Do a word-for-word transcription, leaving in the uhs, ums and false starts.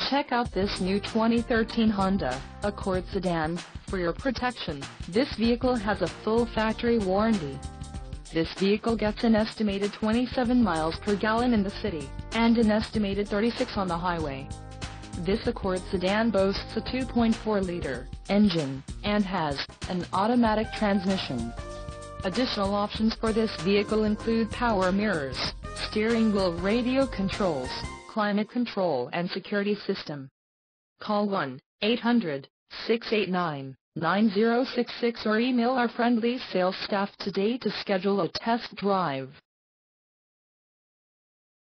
Check out this new twenty thirteen Honda Accord sedan. For your protection, this vehicle has a full factory warranty. This vehicle gets an estimated twenty-seven miles per gallon in the city, and an estimated thirty-six on the highway. This Accord sedan boasts a two point four liter engine, and has an automatic transmission. Additional options for this vehicle include power mirrors, steering wheel radio controls, climate control and security system. Call one eight hundred, six eight nine, nine zero six six or email our friendly sales staff today to schedule a test drive.